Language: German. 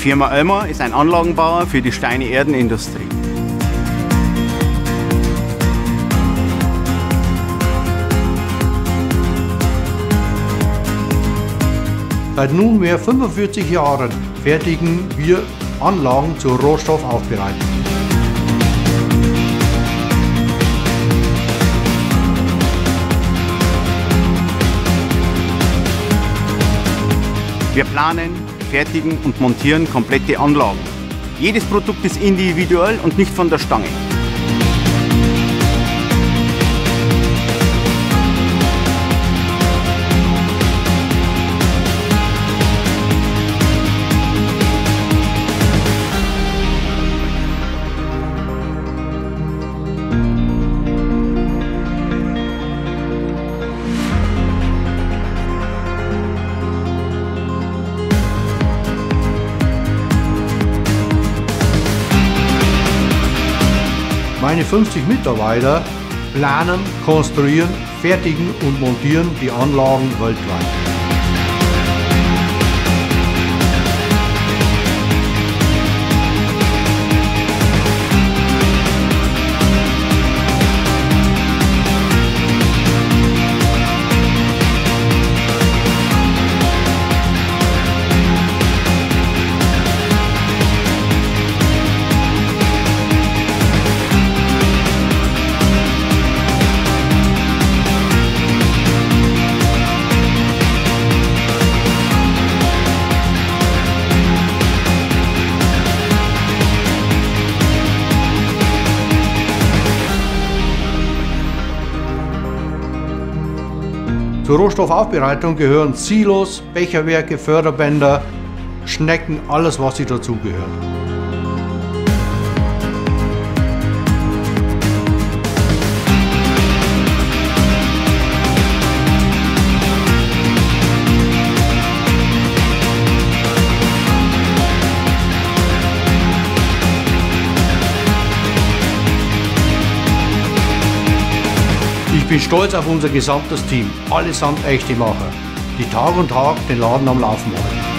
Firma Oelmer ist ein Anlagenbauer für die Steine-Erden-Industrie. Seit nunmehr 45 Jahren fertigen wir Anlagen zur Rohstoffaufbereitung. Wir planen, fertigen und montieren komplette Anlagen. Jedes Produkt ist individuell und nicht von der Stange. Meine 50 Mitarbeiter planen, konstruieren, fertigen und montieren die Anlagen weltweit. Zur Rohstoffaufbereitung gehören Silos, Becherwerke, Förderbänder, Schnecken, alles was sie dazugehört. Ich bin stolz auf unser gesamtes Team, allesamt echte Macher, die Tag und Tag den Laden am Laufen halten.